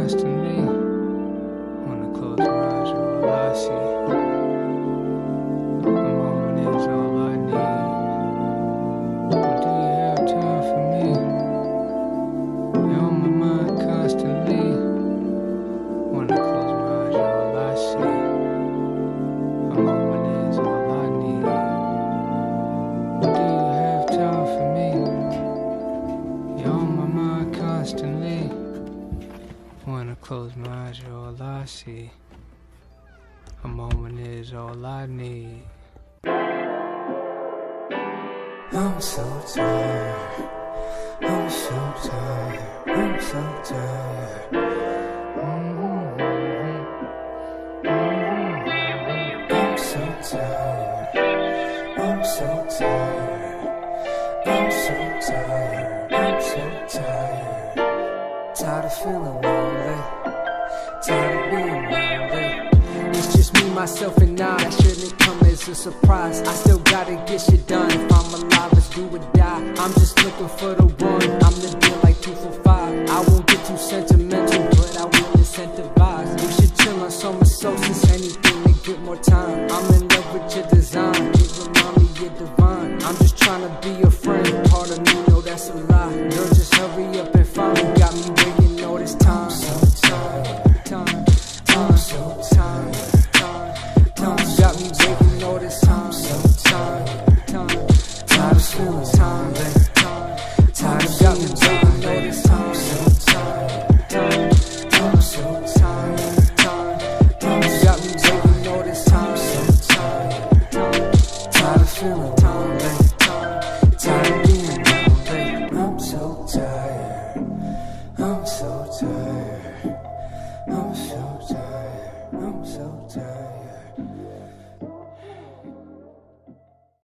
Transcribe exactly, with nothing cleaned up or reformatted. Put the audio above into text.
constantly. Wanna close my eyes, you're all I see. A moment is all I need. But do you have time for me? You're on my mind constantly. Wanna close my eyes, you're all I see. A moment is all I need. But do you have time for me? You're on my mind constantly. When I close my eyes, you're all I see. A moment is all I need. I'm so tired. I'm so tired. I'm so tired. Mm-hmm. Mm-hmm. I'm so tired. I'm so tired. I'm so tired. I'm so tired. Tired of feeling lonely. Tired of being lonely. It's just me, myself, and I. That shouldn't come as a surprise. I still gotta get shit done. If I'm alive, let's do or die. I'm just looking for the one. I'm the deal like two for five. I won't get too sentimental, but I will incentivize. We should chill on summer solstice, anything to get more time. I'm in love with your design. It remind me you're divine. I'm just trying to be your friend. Part of me know that's a lie. Girl, just hurry up and find me. Got me waiting all this time. I'm so tired. Time, time, so tired. Got me waiting all this time, so tired, time, tired of feeling time, time, tired of got me waiting all this time, so tired, time, time, so tired, time, time, got me waiting all this time, so tired, time, tired of feeling time, time, tired of being lonely. I'm so tired, I'm so tired.